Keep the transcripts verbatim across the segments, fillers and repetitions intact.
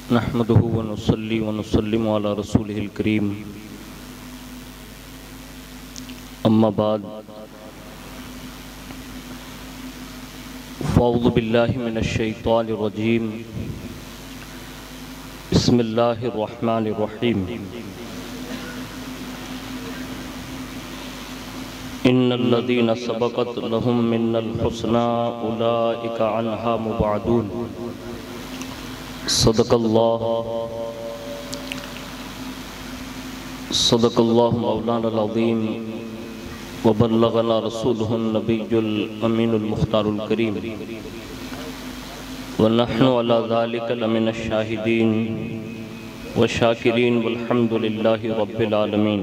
نحمده ونصلي ونسلم على رسوله الكريم اما بعد فاعوذ بالله من الشيطان الرجيم بسم الله الرحمن الرحيم ان الذين سبقت لهم من الحسنى اولئك عنها مبعدون صدق اللہ صدق اللہ مولانا العظیم وبلغنا رسولہ النبی الامین المختار الکریم ونحن على ذلك لمن الشاہدین والشاکرین والحمد للہ رب العالمین۔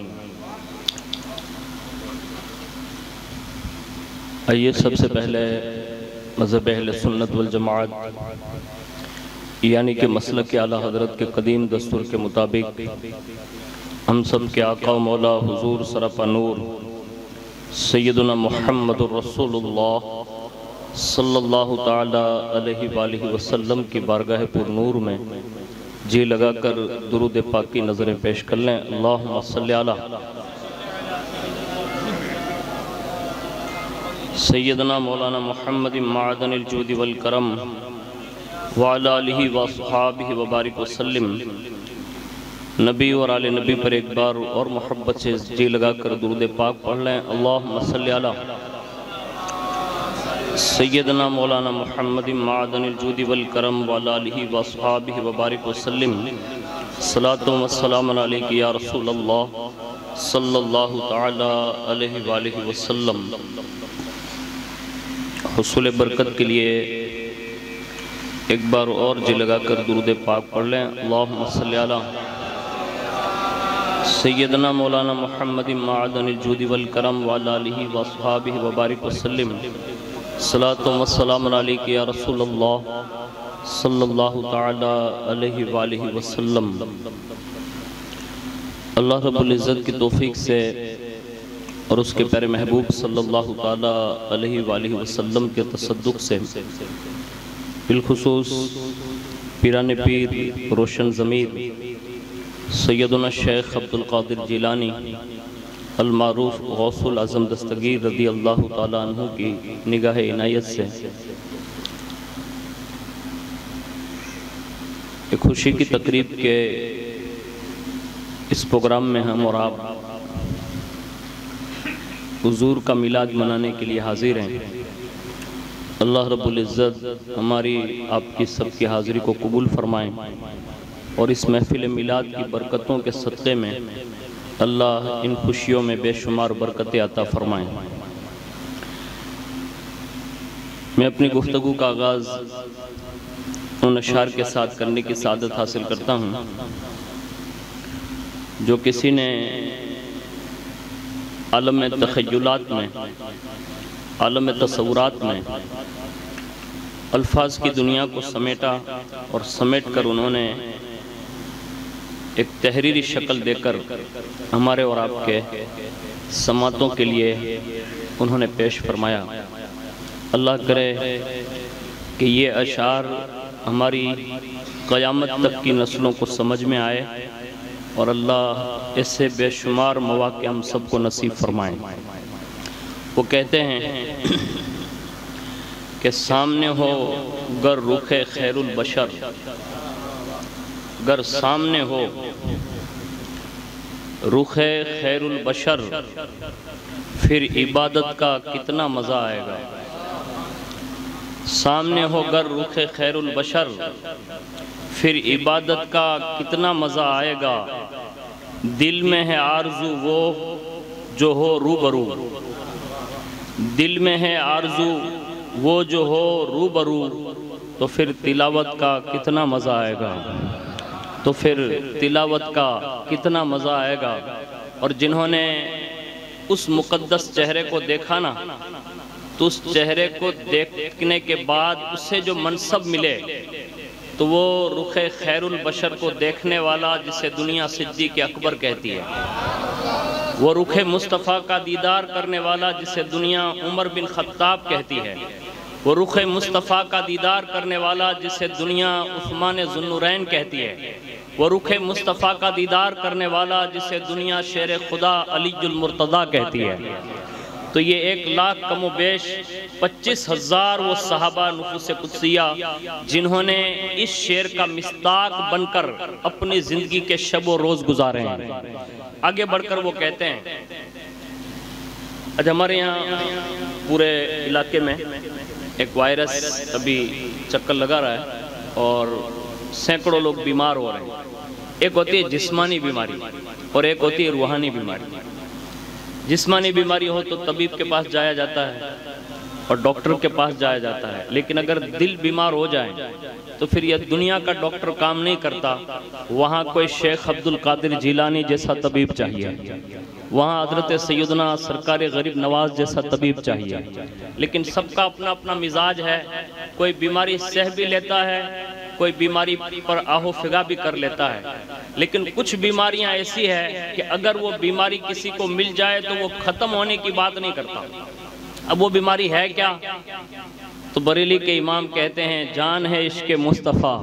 آئیے سب سے پہلے مذہب اہل سنت والجماعت یعنی کہ مسلک اعلیٰ حضرت کے قدیم دستور کے مطابق ہم سب کے آقا و مولا حضور سرپا نور سیدنا محمد الرسول اللہ صلی اللہ تعالی علیہ وآلہ وسلم کی بارگاہ پر نور میں جی لگا کر درود پاک کی نظریں پیش کر لیں۔ اللہم صلی علی سیدنا مولانا محمد معدن الجود والکرم وعلی آلہ وصحابہ وبارک وسلم۔ نبی اور آل نبی پر ایک بار اور محبت سے جی لگا کر درود پاک پڑھ لیں۔ اللہم صلی علی سیدنا مولانا محمد معدن الجود والکرم وعلی آلہ وصحابہ وبارک وسلم۔ صلاۃ و سلام علیک یا رسول اللہ صلی اللہ تعالی علیہ وآلہ وسلم۔ حصول برکت کے لیے ایک بار اور جی لگا کر درود پاک پڑھ لیں۔ اللہم صلی علی سیدنا مولانا محمد معدن الجود والکرم وعلی آلہ وصحابہ وبارک وسلم۔ صلاۃ و سلام علیک یا رسول اللہ صلی اللہ تعالی علیہ وآلہ وسلم۔ اللہ رب العزت کی توفیق سے اور اس کے پیارے محبوب صلی اللہ تعالی علیہ وآلہ وسلم کے تصدق سے بالخصوص پیران پیر روشن ضمیر سیدنا شیخ عبدالقادر جیلانی المعروف غوث العظم دستگیر رضی اللہ تعالیٰ عنہ کی نگاہ عنایت سے ایک خوشی کی تقریب کے اس پروگرام میں ہم اور آپ حضور کا میلاد منانے کے لیے حاضر ہیں۔ اللہ رب العزت ہماری آپ کی سب کی حاضری کو قبول فرمائیں اور اس محفل میلاد کی برکتوں کے صدقے میں اللہ ان خوشیوں میں بے شمار برکتیں عطا فرمائیں۔ میں اپنی گفتگو کا آغاز ان اشعار کے ساتھ کرنے کی سعادت حاصل کرتا ہوں جو کسی نے عالم تخیلات میں عالم تصورات میں الفاظ کی دنیا کو سمیٹا اور سمیٹ کر انہوں نے ایک تحریری شکل دے کر ہمارے اور آپ کے سماعتوں کے لیے انہوں نے پیش فرمایا۔ اللہ کرے کہ یہ اشعار ہماری قیامت تک کی نسلوں کو سمجھ میں آئے اور اللہ اس سے بے شمار مواقع ہم سب کو نصیب فرمائیں۔ وہ کہتے ہیں کہ سامنے ہو گر رخ خیر البشر، گر سامنے ہو رخ خیر البشر پھر عبادت کا کتنا مزہ آئے گا۔ سامنے ہو گر رخ خیر البشر پھر عبادت کا کتنا مزہ آئے گا۔ دل میں ہے آرزو وہ جو ہو روبرو، دل میں ہے آرزو وہ جو ہو روبرو، تو پھر تلاوت کا کتنا مزہ آئے گا، تو پھر تلاوت کا کتنا مزہ آئے گا۔ اور جنہوں نے اس مقدس چہرے کو دیکھا نا تو اس چہرے کو دیکھنے کے بعد اس سے جو منصب ملے تو وہ رخ خیر البشر کو دیکھنے والا جسے دنیا صدیق اکبر کہتی ہے، وہ رخ مصطفیٰ کا دیدار کرنے والا جسے دنیا عمر بن خطاب کہتی ہے، وہ رخ مصطفیٰ کا دیدار کرنے والا جسے دنیا عثمان ذو النورین کہتی ہے، وہ رخ مصطفیٰ کا دیدار کرنے والا جسے دنیا شیر خدا علی المرتضیٰ کہتی ہے۔ تو یہ ایک لاکھ کم و بیش پچیس ہزار وہ صحابہ نفوس قدسیہ جنہوں نے اس شعر کا مصداق بن کر اپنی زندگی کے شب و روز گزارے ہیں۔ آگے بڑھ کر وہ کہتے ہیں، آج ہمارے یہاں پورے علاقے میں ایک وائرس ابھی چکر لگا رہا ہے اور سینکڑوں لوگ بیمار ہو رہے ہیں۔ ایک ہوتی ہے جسمانی بیماری اور ایک ہوتی ہے روحانی بیماری۔ جسمانی بیماری ہو تو طبیب کے پاس جایا جاتا ہے اور ڈاکٹر کے پاس جایا جاتا ہے، لیکن اگر دل بیمار ہو جائے تو پھر یہ دنیا کا ڈاکٹر کام نہیں کرتا، وہاں کوئی شیخ عبد القادر جیلانی جیسا طبیب چاہیے، وہاں حضرت سیدنا سرکار غریب نواز جیسا طبیب چاہیے۔ لیکن سب کا اپنا اپنا مزاج ہے، کوئی بیماری سہ بھی لیتا ہے، کوئی بیماری پر آہو فگا بھی کر لیتا ہے، لیکن کچھ بیماریاں ایسی ہے کہ اگر وہ بیماری کسی کو مل جائے تو وہ ختم ہونے کی بات نہیں کرتا۔ اب وہ بیماری ہے کیا؟ تو بریلی کے امام کہتے ہیں، جان ہے عشق مصطفیٰ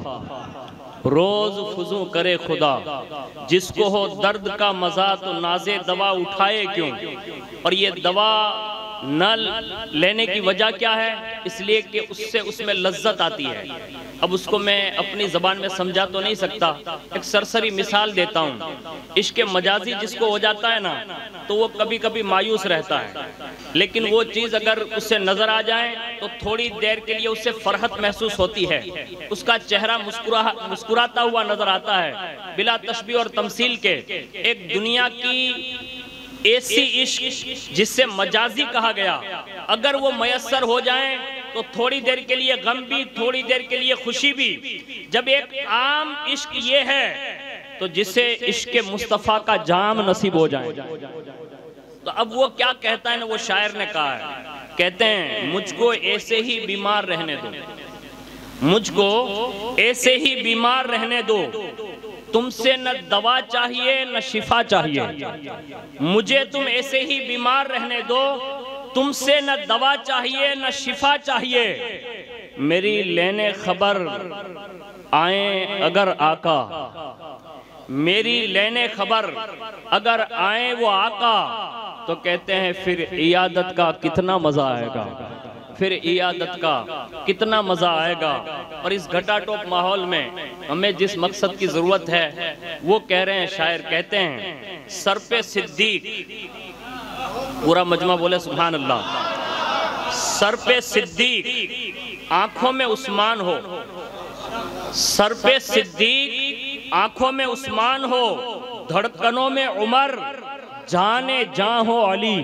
روز فضو کرے خدا، جس کو ہو درد کا مزہ تو ناز دوا اٹھائے کیوں؟ اور یہ دوا نہ لینے کی وجہ کیا ہے؟ اس لیے کہ اس سے اس میں لذت آتی ہے۔ اب اس کو میں اپنی زبان میں سمجھا تو نہیں سکتا، ایک سرسری مثال دیتا ہوں۔ عشق مجازی جس کو ہو جاتا ہے نا تو وہ کبھی کبھی مایوس رہتا ہے، لیکن وہ چیز اگر اس سے نظر آ جائے تو تھوڑی دیر کے لیے اس سے فرحت محسوس ہوتی ہے، اس کا چہرہ مسکراتا ہوا نظر آتا ہے، بلا تشبیہ اور تمثیل کے۔ ایک دنیا کی ایسی عشق جس سے مجازی کہا گیا، اگر وہ میسر ہو جائیں تو تھوڑی دیر کے لیے غم بھی، تھوڑی دیر کے لیے خوشی بھی۔ جب ایک عام عشق یہ ہے تو جسے عشق مصطفیٰ کا جام نصیب ہو جائے، تو اب وہ کیا کہتا ہے نا، وہ شاعر نے کہا ہے، کہتے ہیں مجھ کو ایسے ہی بیمار رہنے دو، مجھ کو ایسے ہی بیمار رہنے دو، تم سے نہ دوا چاہیے نہ شفا چاہیے، مجھے تم ایسے ہی بیمار رہنے دو، تم سے نہ دوا چاہیے نہ شفا چاہیے، میری لینے خبر آئیں اگر آقا، میری لینے خبر اگر آئیں وہ آقا، تو کہتے ہیں پھر عیادت کا کتنا مزہ آئے گا، پھر عیادت کا کتنا مزہ آئے گا۔ اور اس گھٹا ٹوپ ماحول میں ہمیں جس مقصد کی ضرورت ہے وہ کہہ رہے ہیں، شاعر کہتے ہیں، سر پہ صدیق، پورا مجمع بولے سبحان اللہ، سر پہ صدیق آنکھوں میں عثمان ہو، سر پہ صدیق آنکھوں میں عثمان ہو، دھڑکنوں میں عمر جانے جاں ہو علی،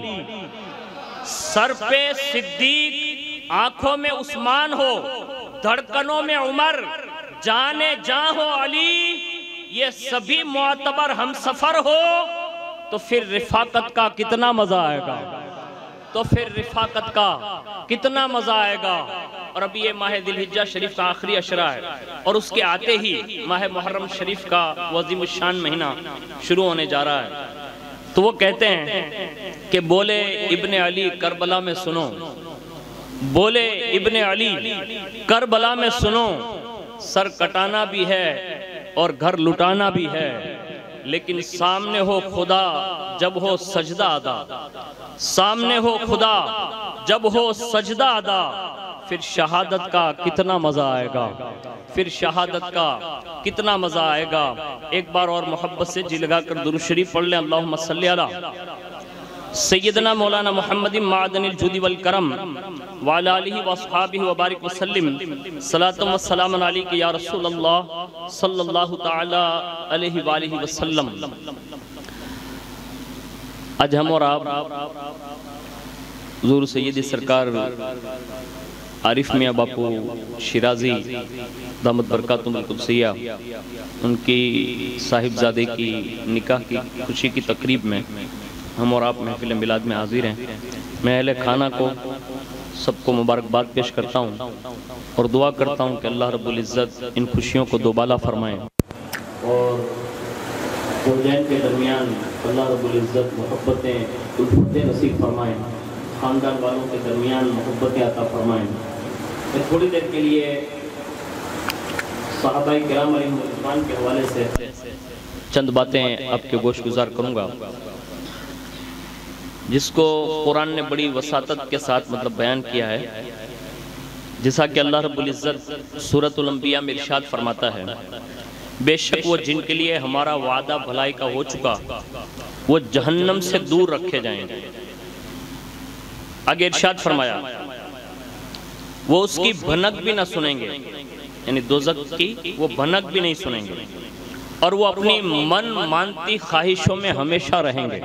سر پہ صدیق آنکھوں میں عثمان ہو، دھڑکنوں میں عمر جانے جاں ہو علی، یہ سبھی معتبر ہم سفر ہو تو پھر رفاقت کا کتنا مزہ آئے گا، تو پھر رفاقت کا کتنا مزہ آئے گا۔ اور ابھی یہ ماہ ذی الحجہ شریف کا آخری عشرہ ہے اور اس کے آتے ہی ماہ محرم شریف کا عظیم الشان مہینہ شروع ہونے جا رہا ہے۔ تو وہ کہتے ہیں کہ بولے ابن علی کربلا میں سنو، بولے ابن علی کربلا میں سنو، سر کٹانا بھی ہے اور گھر لٹانا بھی ہے، لیکن سامنے ہو خدا جب ہو سجدہ ادا، سامنے ہو خدا جب ہو سجدہ ادا، پھر شہادت کا کتنا مزہ آئے گا، پھر شہادت کا کتنا مزہ آئے گا۔ ایک بار اور محبت سے جی لگا کر درود شریف پڑھ لیں، اللہم صلی علی سیدنا مولانا محمد معدن الجود والکرم وعلی آلہ واصحابہ وبارک وسلم، صلاۃ و سلام علیک یا رسول اللہ صلی اللہ تعالی علیہ وآلہ وسلم۔ آج ہم اور آپ حضور سیدی سرکار عارف میاں باپو شیرازی دامت برکاتہم القدسیہ ان کی صاحبزادے کی نکاح کی خوشی کی تقریب میں ہم اور آپ محفل میلاد میں حاضر ہیں۔ میں اہل خانہ کو سب کو مبارکباد پیش کرتا ہوں اور دعا کرتا ہوں کہ اللہ رب العزت ان خوشیوں کو دوبالا فرمائیں اور زوجین کے درمیان اللہ رب العزت محبتیں الفتیں نصیب فرمائیں، خاندان والوں کے درمیان محبتیں عطا فرمائیں۔ میں تھوڑی دیر کے لیے صحابہ کرام علیہ رضوان کے حوالے سے چند باتیں آپ کے گوش گزار کروں گا، جس کو قرآن نے بڑی وساطت کے ساتھ مطلب بیان کیا ہے، جیسا کہ اللہ رب العزت سورۃ الانبیاء میں ارشاد فرماتا ہے، بے شک وہ جن کے لیے ہمارا وعدہ بھلائی کا ہو چکا وہ جہنم سے دور رکھے جائیں گے۔ آگے ارشاد فرمایا وہ اس کی بھنک بھی نہ سنیں گے، یعنی دوزخ کی وہ بھنک بھی نہیں سنیں گے، اور وہ اپنی من مانتی خواہشوں میں ہمیشہ رہیں گے،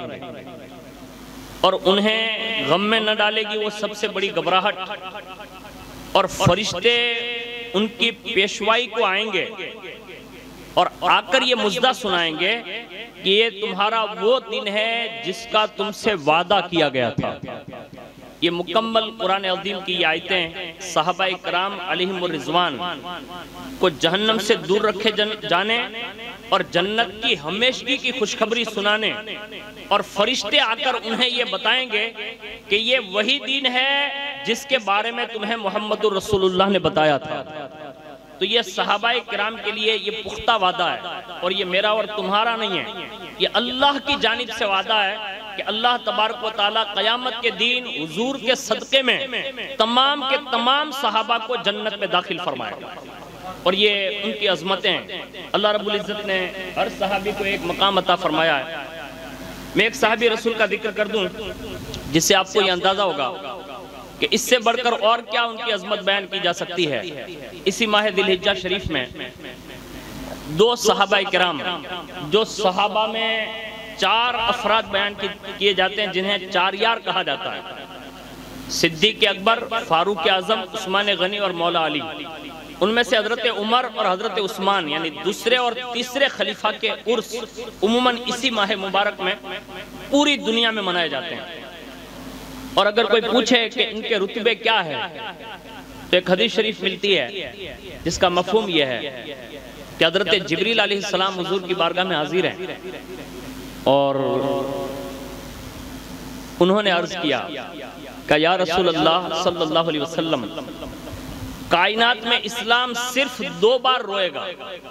اور انہیں غم میں نہ ڈالے گی وہ سب سے بڑی گھبراہٹ، اور فرشتے ان کی پیشوائی کو آئیں گے اور آ کر یہ مژدہ سنائیں گے کہ یہ تمہارا وہ دن ہے جس کا تم سے وعدہ کیا گیا تھا۔ یہ مکمل قرآن عظیم کی یہ آیتیں صحابہ کرام علیہم الرضوان کو جہنم سے دور رکھے جانے اور جنت کی ہمیشگی کی خوشخبری سنانے، اور فرشتے آ کر انہیں یہ بتائیں گے کہ یہ وہی دین ہے جس کے بارے میں تمہیں محمد رسول اللہ نے بتایا تھا۔ تو یہ صحابہ کرام کے لیے یہ پختہ وعدہ ہے، اور یہ میرا اور تمہارا نہیں ہے، یہ اللہ کی جانب سے وعدہ ہے کہ اللہ تبارک و تعالیٰ قیامت کے دین حضور کے صدقے میں تمام کے تمام صحابہ کو جنت میں داخل فرمائے گا، اور یہ ان کی عظمتیں اللہ رب العزت نے ہر صحابی کو ایک مقام عطا فرمایا ہے۔ میں ایک صحابی رسول کا ذکر کر دوں جس سے آپ کو یہ اندازہ ہوگا کہ اس سے بڑھ کر اور کیا ان کی عظمت بیان کی جا سکتی ہے۔ اسی ماہ ذی الحجہ شریف میں دو صحابہ کرام، جو صحابہ میں چار افراد بیان کیے جاتے ہیں جنہیں چار یار کہا جاتا ہے، صدیق اکبر، فاروق اعظم، عثمان غنی اور مولا علی، ان میں سے حضرت عمر اور حضرت عثمان یعنی دوسرے اور تیسرے خلیفہ کے عرس عموماً اسی ماہ مبارک میں پوری دنیا میں منائے جاتے ہیں۔ اور اگر کوئی پوچھے کہ ان کے رتبے کیا ہے تو ایک حدیث شریف ملتی ہے جس کا مفہوم یہ ہے کہ حضرت جبریل علیہ السلام حضور کی بارگاہ میں حاضر ہیں، اور انہوں نے عرض کیا کہ یا رسول اللہ صلی اللہ علیہ وسلم، کائنات میں اسلام صرف دو بار روئے گا۔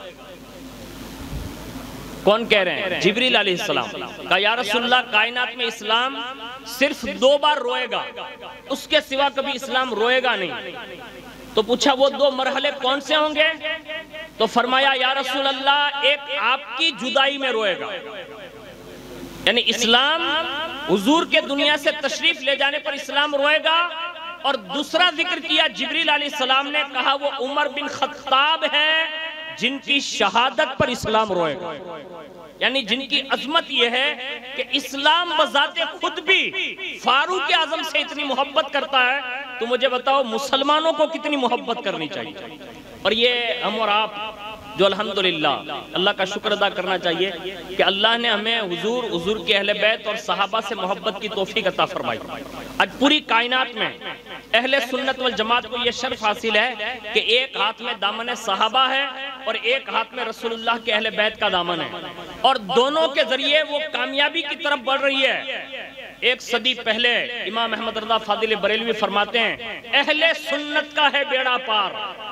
کون کہہ رہے ہیں؟ جبریل علیہ السلام۔ کہا یا رسول اللہ، کائنات میں اسلام صرف دو بار روئے گا، اس کے سوا کبھی اسلام روئے گا نہیں۔ تو پوچھا وہ دو مرحلے کون سے ہوں گے؟ تو فرمایا یا رسول اللہ، ایک آپ کی جدائی میں روئے گا، یعنی اسلام حضور کے دنیا سے تشریف لے جانے پر اسلام روئے گا، اور دوسرا ذکر کیا جبریل علیہ السلام نے، کہا وہ عمر بن خطاب ہے جن کی شہادت پر اسلام روئے گا، یعنی جن کی عظمت یہ ہے کہ اسلام بذات خود بھی فاروق اعظم سے اتنی محبت کرتا ہے، تو مجھے بتاؤ مسلمانوں کو کتنی محبت کرنی چاہیے۔ اور یہ ہم اور آپ جو الحمدللہ اللہ کا شکر ادا کرنا چاہیے کہ اللہ نے ہمیں حضور حضور کے اہل بیت اور صحابہ سے محبت کی توفیق عطا فرمائی۔ آج پوری کائنات میں اہل سنت والجماعت کو یہ شرف حاصل ہے کہ ایک ہاتھ میں دامن صحابہ ہے اور ایک ہاتھ میں رسول اللہ کے اہل بیت کا دامن ہے، اور دونوں کے ذریعے وہ کامیابی کی طرف بڑھ رہی ہے۔ ایک صدی پہلے امام احمد رضا فاضل بریلوی فرماتے ہیں، اہل سنت کا ہے بیڑا پار،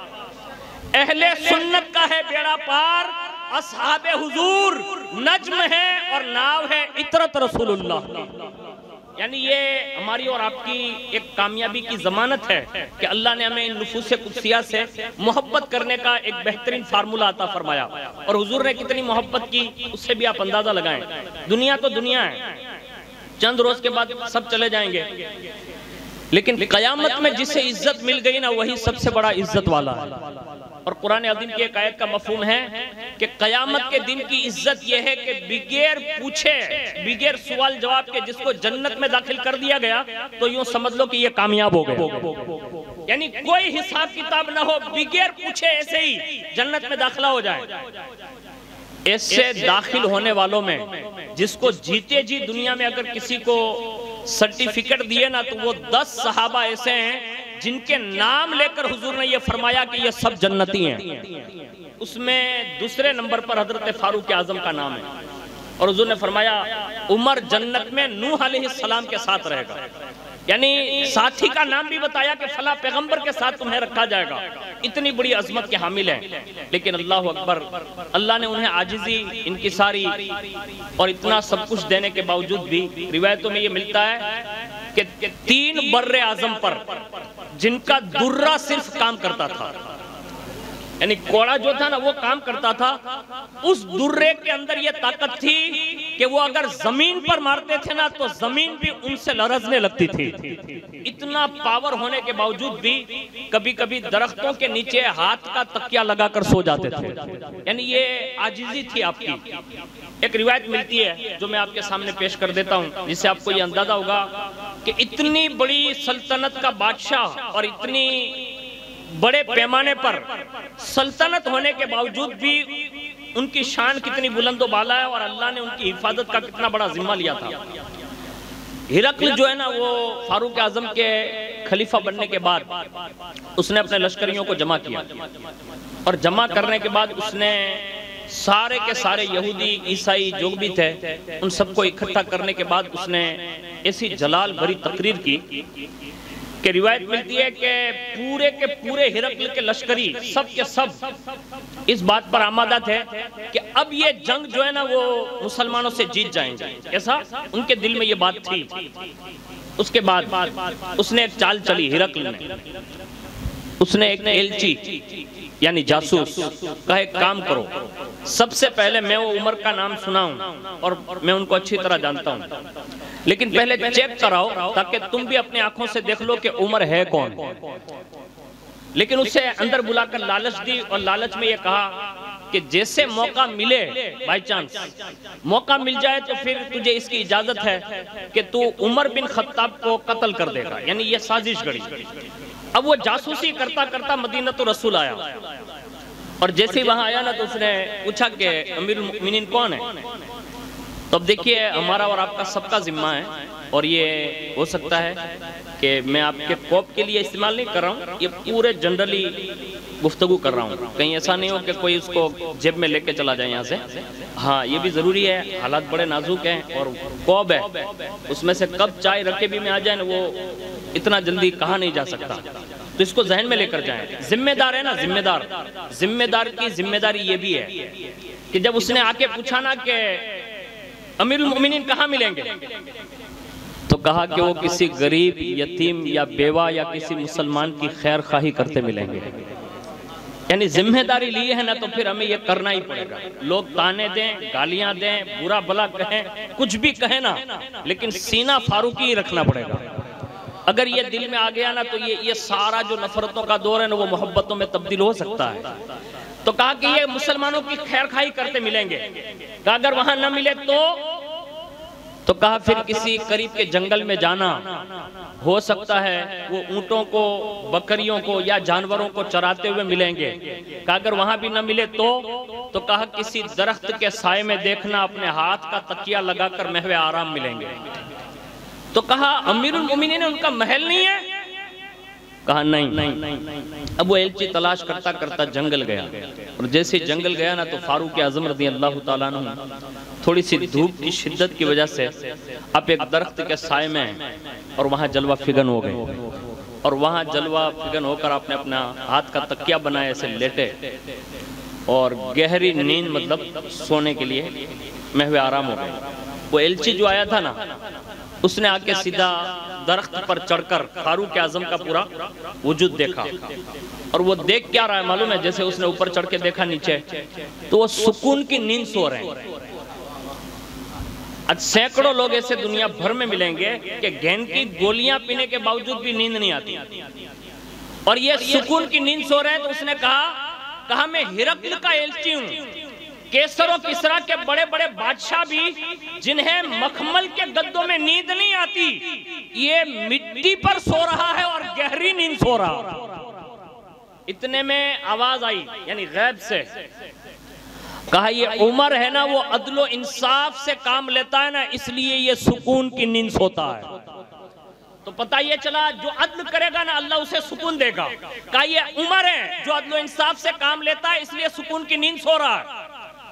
اہل سنت کا ہے بیڑا پار، اصحاب حضور نجم ہے اور ناو ہے عطرت رسول اللہ۔ یعنی یہ ہماری اور آپ کی ایک کامیابی کی ضمانت ہے کہ اللہ نے ہمیں ان نفوس قدسیہ سے محبت کرنے کا ایک بہترین فارمولہ عطا فرمایا، اور حضور نے کتنی محبت کی اس سے بھی آپ اندازہ لگائیں۔ دنیا تو دنیا ہے، چند روز کے بعد سب چلے جائیں گے، لیکن قیامت میں جسے عزت مل گئی نا وہی سب سے بڑا عزت والا ہے۔ اور قرآن عظیم کی ایک آیت کا مفہوم ہے کہ قیامت کے دن کی عزت یہ ہے کہ بغیر پوچھے بغیر سوال جواب کے جس کو جنت میں داخل کر دیا گیا تو یوں سمجھ لو کہ یہ کامیاب ہو گئے، یعنی کوئی حساب کتاب نہ ہو، بغیر پوچھے ایسے ہی جنت میں داخلہ ہو جائے۔ ایسے داخل ہونے والوں میں جس کو جیتے جی دنیا میں اگر کسی کو سرٹیفکیٹ دیے نا تو وہ دس صحابہ ایسے ہیں جن کے نام لے کر حضور نے یہ فرمایا کہ یہ سب جنتی ہیں۔ اس میں دوسرے نمبر پر حضرت فاروق اعظم کا نام ہے، اور حضور نے فرمایا عمر جنت میں نوح علیہ السلام کے ساتھ رہے گا۔ یعنی ساتھی کا نام بھی بتایا کہ فلاں پیغمبر کے ساتھ تمہیں رکھا جائے گا. اتنی بڑی عظمت کے حامل ہیں. لیکن اللہ اکبر، اللہ نے انہیں عاجزی، انکساری اور اتنا سب کچھ دینے کے باوجود بھی روایتوں میں یہ ملتا ہے کہ تین بر اعظم پر جن کا درہ صرف کام کرتا تھا، یعنی کوڑا جو تھا نا وہ کام کرتا تھا، اس درے کے اندر یہ طاقت تھی کہ وہ اگر زمین پر مارتے تھے نا تو زمین بھی ان سے لرزنے لگتی تھی. اتنا پاور ہونے کے باوجود بھی کبھی کبھی درختوں کے نیچے ہاتھ کا تکیہ لگا کر سو جاتے تھے. یعنی یہ عاجزی تھی آپ کی. ایک روایت ملتی ہے جو میں آپ کے سامنے پیش کر دیتا ہوں، جس سے آپ کو یہ اندازہ ہوگا کہ اتنی بڑی سلطنت کا بادشاہ اور اتنی بڑے پیمانے پر سلطنت ہونے کے باوجود بھی ان کی شان کتنی بلند و بالا ہے اور اللہ نے ان کی حفاظت کا کتنا بڑا ذمہ لیا تھا. ہرقل جو ہے نا وہ فاروق اعظم کے خلیفہ بننے کے بعد اس نے اپنے لشکریوں کو جمع کیا، اور جمع کرنے کے بعد اس نے سارے کے سارے یہودی عیسائی جو بھی تھے ان سب کو اکٹھا کرنے کے بعد اس نے ایسی جلال بھری تقریر کی کہ روایت ملتی ہے کہ پورے کے پورے ہرقل کے لشکری سب کے سب اس بات پر آمادہ تھے کہ اب یہ جنگ جو ہے نا وہ مسلمانوں سے جیت جائیں گے. ایسا ان کے دل میں یہ بات تھی. اس کے بعد اس نے ایک چال چلی ہرقل نے. اس نے ایک ایلچی یعنی جاسوس کہا ایک کام کرو، سب سے پہلے میں وہ عمر کا نام سنا ہوں اور میں ان کو اچھی طرح جانتا ہوں، لیکن پہلے چیک کراؤ تاکہ تم بھی اپنے آنکھوں سے دیکھ لو کہ عمر ہے کون. لیکن اسے اندر بلا کر لالچ دی، اور لالچ میں یہ کہا کہ جیسے موقع ملے، بائی چانس موقع مل جائے تو پھر تجھے اس کی اجازت ہے کہ تو عمر بن خطاب کو قتل کر دے گا. یعنی یہ سازش گڑی. اب وہ جاسوسی کرتا کرتا مدینہ رسول آیا، اور جیسے ہی وہاں آیا نا تو اس نے پوچھا کہ امیر المؤمنین کون ہے. تو اب دیکھیے ہمارا اور آپ کا سب کا ذمہ ہے، اور یہ ہو سکتا ہے کہ میں آپ کے کوپ کے لیے استعمال نہیں کر رہا ہوں، یہ پورے جنرلی گفتگو کر رہا ہوں. کہیں ایسا نہیں ہو کہ کوئی اس کو جیب میں لے کے چلا جائے یہاں سے. ہاں یہ بھی ضروری ہے، حالات بڑے نازک ہیں اور کوب ہے، اس میں سے کب چائے رکھے بھی میں آ جائے نا وہ اتنا جلدی کہا نہیں جا سکتا. تو اس کو ذہن میں لے کر جائیں. ذمہ دار ہے نا، ذمہ دار ذمہ دار کی ذمہ داری یہ بھی ہے کہ جب اس نے آ کے پوچھا نا کہ امیر المؤمنین کہاں ملیں گے، تو کہا کہ وہ کسی غریب، یتیم یا بیوہ یا کسی مسلمان کی خیر خواہی کرتے ملیں گے. یعنی ذمہ داری لی ہے نا تو پھر ہمیں یہ کرنا ہی پڑے گا. لوگ تانے دیں، گالیاں دیں، برا بلا کہیں، کچھ بھی کہیں نا، لیکن سینہ فاروقی ہی رکھنا پڑے گا. اگر یہ دل میں آ گیا نا تو یہ یہ سارا جو نفرتوں کا دور ہے نا وہ محبتوں میں تبدیل ہو سکتا ہے. تو کہا کہ یہ مسلمانوں کی خیر خواہی کرتے ملیں گے. کہا اگر وہاں نہ ملے تو تو کہا پھر کسی قریب کے جنگل میں جانا، ہو سکتا ہے وہ اونٹوں کو، بکریوں کو یا جانوروں کو چراتے ہوئے ملیں گے. کہا اگر وہاں بھی نہ ملے تو تو کہا کسی درخت کے سائے میں دیکھنا، اپنے ہاتھ کا تکیہ لگا کر محو آرام ملیں گے. تو کہا امیر المؤمنین ان کا محل نہیں ہے؟ کہا نہیں. اب وہ ایلچی تلاش کرتا کرتا جنگل گیا، اور جیسے جنگل گیا نا تو فاروق اعظم رضی اللہ تعالیٰ عنہ تھوڑی سی دھوپ کی شدت کی وجہ سے اب ایک درخت کے سائے میں اور وہاں جلوہ فگن ہو گئے، اور وہاں جلوہ فگن ہو کر آپ نے اپنا ہاتھ کا تکیہ بنایا، ایسے لیٹے اور گہری نیند مطلب سونے کے لیے محو آرام ہو گئے. وہ ایلچی جو آیا تھا نا اس نے آ کے سیدھا درخت پر چڑھ کر فاروق اعظم کا پورا وجود دیکھا، اور وہ دیکھ کیا رہا ہے معلوم ہے؟ جیسے اس نے اوپر چڑھ کے دیکھا نیچے تو وہ سکون کی نیند سو رہے ہیں. آج سینکڑوں لوگ ایسے دنیا بھر میں ملیں گے کہ گین کی گولیاں پینے کے باوجود بھی نیند نہیں آتی، اور یہ سکون کی نیند سو رہے ہیں. تو اس نے کہا کہا میں ہرقل کا ایلچی ہوں. کیسر و کسرا کے بڑے بڑے بادشاہ بھی جنہیں مخمل کے گدوں میں نیند نہیں آتی، یہ مٹی پر سو رہا ہے اور گہری نیند سو رہا. اتنے میں آواز آئی یعنی غیب سے، کہا یہ عمر ہے نا وہ عدل و انصاف سے کام لیتا ہے نا، اس لیے یہ سکون کی نیند سوتا ہے. تو پتہ یہ چلا جو عدل کرے گا نا اللہ اسے سکون دے گا. کہا یہ عمر ہے جو عدل و انصاف سے کام لیتا ہے اس لیے سکون کی نیند سو رہا ہے.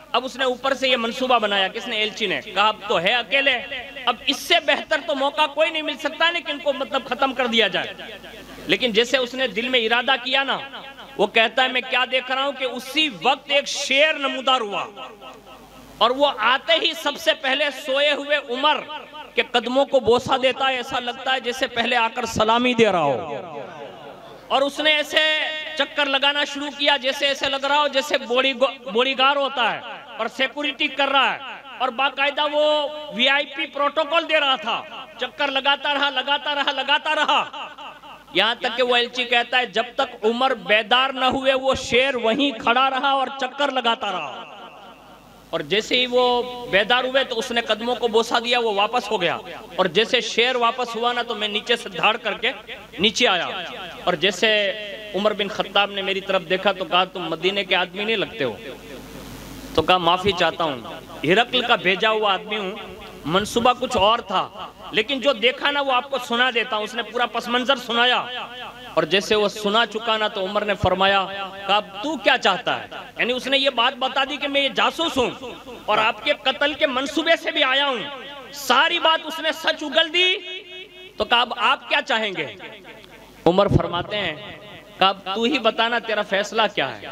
اب اس نے اوپر سے یہ منصوبہ بنایا، کس نے؟ ایلچی نے، کہا اب تو ہے اکیلے، اب اس سے بہتر تو موقع کوئی نہیں مل سکتا ہے کہ ان کو مطلب ختم کر دیا جائے۔ لیکن جیسے اس نے دل میں ارادہ کیا نا، وہ کہتا ہے میں کیا دیکھ رہا ہوں کہ اسی وقت ایک شیر نمودار ہوا، اور وہ آتے ہی سب سے پہلے سوئے ہوئے عمر کے قدموں کو بوسہ دیتا ہے، ایسا لگتا ہے جیسے پہلے آ کر سلامی دے رہا ہو، اور اس نے ایسے چکر لگانا شروع کیا جیسے ایسے لگ رہا ہو جیسے بوڑی گار ہوتا ہے اور سیکورٹی کر رہا ہے، اور باقاعدہ وہ وی آئی پی پروٹوکول دے رہا تھا، چکر لگاتا رہا لگاتا رہا لگاتا رہا، یہاں تک کہ وہ ایلچی کہتا ہے جب تک عمر بیدار نہ ہوئے وہ شیر وہیں کھڑا رہا اور چکر لگاتا رہا، اور جیسے ہی وہ بیدار ہوئے تو اس نے قدموں کو بوسہ دیا، وہ واپس ہو گیا، اور جیسے شیر واپس ہوا نا تو میں نیچے سے دھاڑ کر کے نیچے آیا، اور جیسے عمر بن خطاب نے میری طرف دیکھا تو کہا تم مدینے کے آدمی نہیں لگتے ہو، تو کہا معافی چاہتا ہوں، ہرقل کا بھیجا ہوا آدمی ہوں، منصوبہ کچھ اور تھا، لیکن جو دیکھا نا وہ آپ کو سنا دیتا ہوں۔ اس نے پورا پس منظر سنایا، اور جیسے وہ سنا چکا نا تو عمر نے فرمایا کہا تو کیا چاہتا ہے؟ یعنی اس نے یہ بات بتا دی کہ میں یہ جاسوس ہوں اور آپ کے قتل کے منصوبے سے بھی آیا ہوں، ساری بات اس نے سچ اگل دی، تو کہا اب آپ کیا چاہیں گے؟ عمر فرماتے ہیں کہا اب تو ہی بتانا تیرا فیصلہ کیا ہے؟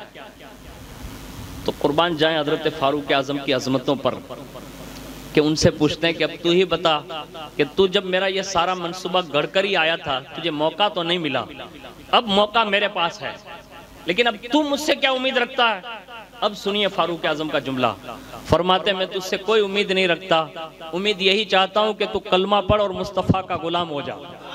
تو قربان جائیں حضرت فاروق اعظم کی عظمتوں پر کہ ان سے پوچھتے ہیں کہ اب تو ہی بتا کہ تو جب میرا یہ سارا منصوبہ گڑ کر ہی آیا تھا، تجھے موقع تو نہیں ملا، اب موقع میرے پاس ہے، لیکن اب تو مجھ سے کیا امید رکھتا ہے؟ اب سنیے فاروق اعظم کا جملہ، فرماتے ہیں میں تجھ سے کوئی امید نہیں رکھتا، امید یہی چاہتا ہوں کہ تو کلمہ پڑھ اور مصطفیٰ کا غلام ہو جا۔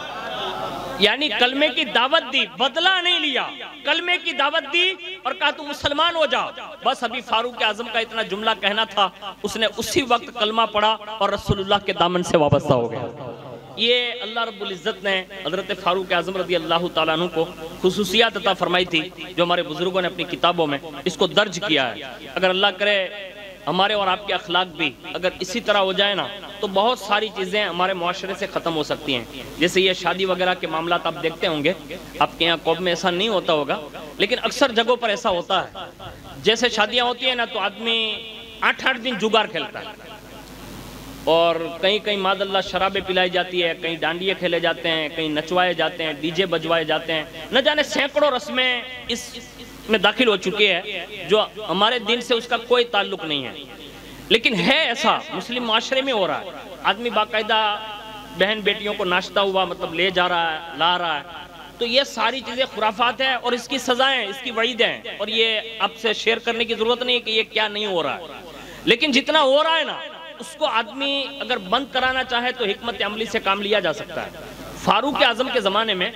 یعنی کلمے کی دعوت دی، بدلہ نہیں لیا، کلمے کی دعوت دی اور کہا تو مسلمان ہو جا۔ بس ابھی فاروق اعظم کا اتنا جملہ کہنا تھا، اس نے اسی وقت کلمہ پڑھا اور رسول اللہ کے دامن سے وابستہ ہو گیا۔ یہ اللہ رب العزت نے حضرت فاروق اعظم رضی اللہ تعالیٰ عنہ کو خصوصیات عطا فرمائی تھی جو ہمارے بزرگوں نے اپنی کتابوں میں اس کو درج کیا ہے۔ اگر اللہ کرے ہمارے اور آپ کے اخلاق بھی اگر اسی طرح ہو جائے نا تو بہت ساری چیزیں ہمارے معاشرے سے ختم ہو سکتی ہیں۔ جیسے یہ شادی وغیرہ کے معاملات آپ دیکھتے ہوں گے، آپ کے یہاں قوم میں ایسا نہیں ہوتا ہوگا لیکن اکثر جگہوں پر ایسا ہوتا ہے۔ جیسے شادیاں ہوتی ہیں نا تو آدمی آٹھ آٹھ دن جگار کھیلتا ہے، اور کہیں کہیں ماذ اللہ شرابیں پلائی جاتی ہے، کہیں ڈانڈیے کھیلے جاتے ہیں، کہیں نچوائے جاتے ہیں، ڈی جے بجوائے جاتے ہیں، نہ جانے سینکڑوں رسمیں اس میں داخل ہو چکی ہے جو ہمارے دین سے اس کا کوئی تعلق نہیں ہے، لیکن ہے ایسا مسلم معاشرے میں ہو رہا ہے۔ آدمی باقاعدہ بہن بیٹیوں کو ناشتہ ہوا مطلب لے جا رہا ہے، لا رہا ہے، تو یہ ساری چیزیں خرافات ہیں اور اس کی سزائیں، اس کی وعیدیں ہیں، اور یہ آپ سے شیئر کرنے کی ضرورت نہیں ہے کہ یہ کیا نہیں ہو رہا ہے، لیکن جتنا ہو رہا ہے نا اس کو آدمی اگر بند کرانا چاہے تو حکمت عملی سے کام لیا جا سکتا ہے۔ فاروق اعظم کے زمانے میں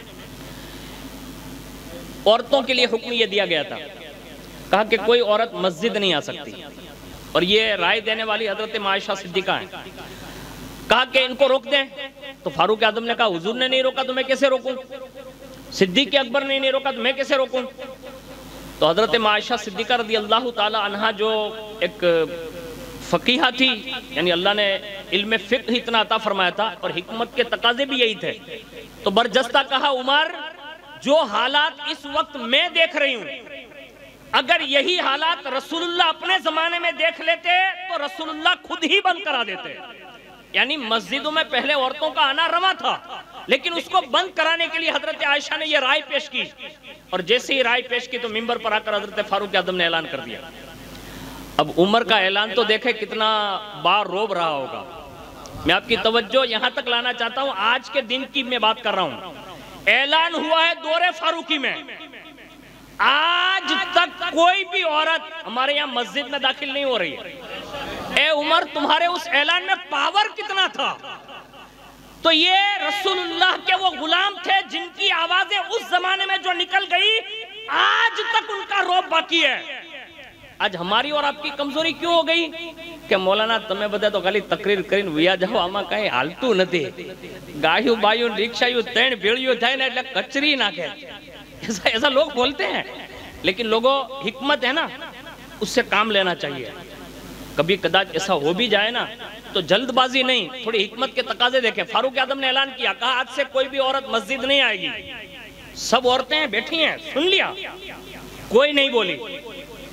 عورتوں کے لیے حکم یہ دیا گیا تھا، کہا کہ کوئی عورت مسجد نہیں آ سکتی، اور یہ رائے دینے والی حضرت عائشہ صدیقہ ہیں۔ کہا کہ ان کو روک دیں، تو فاروق اعظم نے کہا حضور نے نہیں روکا تو میں کیسے روکوں، صدیق اکبر نے نہیں روکا تو میں کیسے روکوں؟ تو حضرت عائشہ صدیقہ رضی اللہ تعالی عنہا جو ایک فقیہہ تھی، یعنی اللہ نے علم فقہ اتنا عطا فرمایا تھا اور حکمت کے تقاضے بھی یہی تھے، تو برجستہ کہا عمر جو حالات اس وقت میں دیکھ رہی ہوں اگر یہی حالات رسول اللہ اپنے زمانے میں دیکھ لیتے تو رسول اللہ خود ہی بند کرا دیتے۔ یعنی مسجدوں میں پہلے عورتوں کا آنا روا تھا، لیکن اس کو بند کرانے کے لیے حضرت عائشہ نے یہ رائے پیش کی، اور جیسے ہی رائے پیش کی تو منبر پر آ کر حضرت فاروق اعظم نے اعلان کر دیا۔ اب عمر کا اعلان تو دیکھے کتنا بار روب رہا ہوگا۔ میں آپ کی توجہ یہاں تک لانا چاہتا ہوں، آج کے دن کی میں بات کر رہا ہوں، اعلان ہوا ہے دور فاروقی میں، آج تک کوئی بھی عورت ہمارے یہاں مسجد میں داخل نہیں ہو رہی ہے۔ اے عمر تمہارے اس اعلان میں پاور کتنا تھا؟ تو یہ رسول اللہ کے وہ غلام تھے جن کی آوازیں اس زمانے میں جو نکل گئی آج تک ان کا روب باقی ہے۔ آج ہماری اور آپ کی کمزوری کیوں ہو گئی کہ مولانا تمہیں بتا تو خالی تقریر کرین ویا جاؤ آما کہیں حالتو نتھی، گاڑیوں بائیوں رکشایوں تین بیڑیوں تھائیں ایٹلے کچری ناکھے، ایسا ایسا لوگ بولتے ہیں، لیکن لوگوں حکمت ہے نا اس سے کام لینا چاہیے۔ کبھی کداچ ایسا ہو بھی جائے نا تو جلد بازی نہیں، تھوڑی حکمت کے تقاضے دیکھیں۔ فاروق اعظم نے اعلان کیا، کہا آج سے کوئی بھی عورت مسجد نہیں آئے گی۔ سب عورتیں بیٹھی ہیں، سن لیا، کوئی نہیں بولی،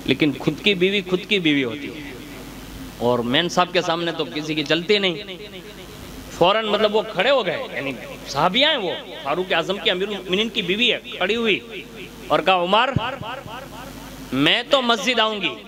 لیکن خود کی بیوی خود کی بیوی ہوتی ہے، اور مین صاحب کے سامنے تو کسی کی چلتی نہیں. فوراً مطلب وہ کھڑے ہو گئے، یعنی صحابیہ ہیں، وہ فاروق اعظم کی امیر المومنین کی بیوی ہے، کھڑی ہوئی اور کہا عمر میں تو مسجد آؤں گی.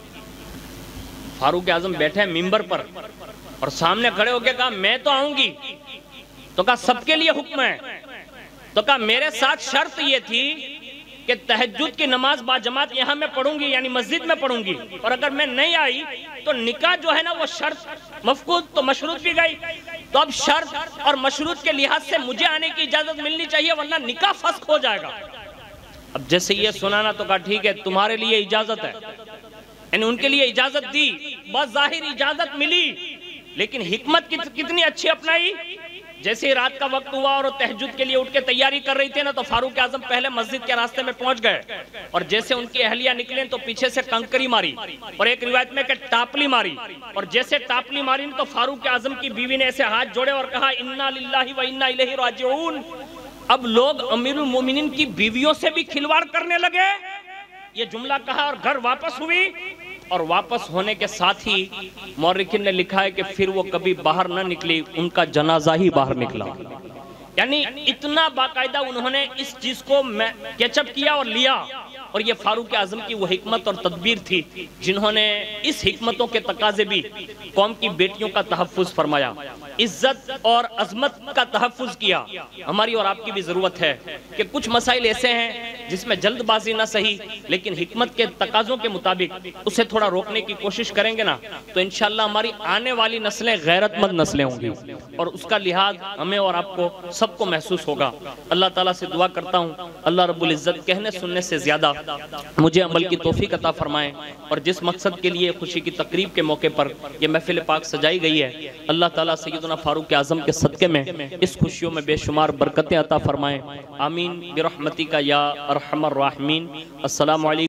فاروق اعظم بیٹھے ہیں ممبر پر اور سامنے کھڑے ہو کے کہا میں تو آؤں گی. تو کہا سب کے لیے حکم ہے. تو کہا میرے ساتھ شرط یہ تھی کہ تہجد کی نماز با جماعت یہاں میں پڑھوں گی، یعنی مسجد میں پڑھوں گی، اور اگر میں نہیں آئی تو نکاح جو ہے نا وہ شرط مفقود، تو مشروط بھی گئی. تو اب شرط اور مشروط کے لحاظ سے مجھے آنے کی اجازت ملنی چاہیے ورنہ نکاح فسخ ہو جائے گا. اب جیسے یہ سنانا تو کہا ٹھیک ہے تمہارے لیے اجازت ہے، یعنی ان کے لیے اجازت دی، بس ظاہر اجازت ملی، لیکن حکمت کتنی اچھی اپنائی. جیسے رات کا وقت ہوا اور تہجد کے لیے اٹھ کے تیاری کر رہی تھی نا، تو فاروق اعظم پہلے مسجد کے راستے میں پہنچ گئے، اور جیسے ان کی اہلیہ نکلیں تو پیچھے سے کنکری ماری، اور ایک روایت میں کہ ٹاپلی ماری، اور جیسے ٹاپلی ماری تو فاروق اعظم کی بیوی نے ایسے ہاتھ جوڑے اور کہا انا للہ و انا الیہ راجعون. اب لوگ امیر المومنین کی بیویوں سے بھی کھلواڑ کرنے لگے. یہ جملہ کہا اور گھر واپس ہوئی، اور واپس ہونے کے ساتھ ہی مورخین نے لکھا ہے کہ پھر وہ کبھی باہر نہ نکلی، ان کا جنازہ ہی باہر نکلا. یعنی اتنا باقاعدہ انہوں نے اس چیز کو کیچ اپ کیا اور لیا. اور یہ فاروق اعظم کی وہ حکمت اور تدبیر تھی جنہوں نے اس حکمتوں کے تقاضے بھی قوم کی بیٹیوں کا تحفظ فرمایا، عزت اور عظمت کا تحفظ کیا. ہماری اور آپ کی بھی ضرورت ہے کہ کچھ مسائل ایسے ہیں جس میں جلد بازی نہ صحیح، لیکن حکمت کے تقاضوں کے مطابق اسے تھوڑا روکنے کی کوشش کریں گے نا، تو انشاءاللہ ہماری آنے والی نسلیں غیرت مند نسلیں ہوں گی، اور اس کا لحاظ ہمیں اور آپ کو سب کو محسوس ہوگا. اللہ تعالیٰ سے دعا کرتا ہوں اللہ رب العزت کہنے سننے سے زیادہ مجھے عمل کی توفیق عطا فرمائیں، اور جس مقصد کے لیے خوشی کی تقریب کے موقع پر یہ محفل پاک سجائی گئی ہے، اللہ تعالیٰ سیدنا فاروق اعظم کے صدقے میں اس خوشیوں میں بے شمار برکتیں عطا فرمائیں. آمین برحمتک یا ارحم الراحمین. السلام علیکم.